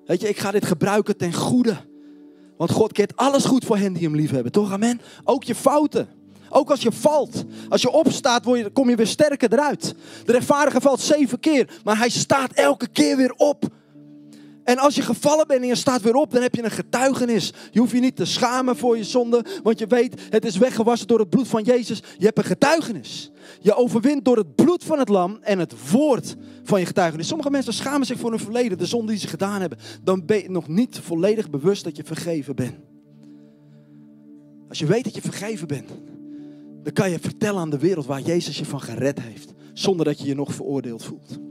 Weet je, ik ga dit gebruiken ten goede. Want God keert alles goed voor hen die hem lief hebben. Toch, amen? Ook je fouten. Ook als je valt. Als je opstaat, kom je weer sterker eruit. De rechtvaardige valt 7 keer. Maar hij staat elke keer weer op. En als je gevallen bent en je staat weer op, dan heb je een getuigenis. Je hoeft je niet te schamen voor je zonde. Want je weet, het is weggewassen door het bloed van Jezus. Je hebt een getuigenis. Je overwint door het bloed van het lam en het woord van je getuigenis. Sommige mensen schamen zich voor hun verleden, de zonde die ze gedaan hebben. Dan ben je nog niet volledig bewust dat je vergeven bent. Als je weet dat je vergeven bent, dan kan je vertellen aan de wereld waar Jezus je van gered heeft. Zonder dat je je nog veroordeeld voelt.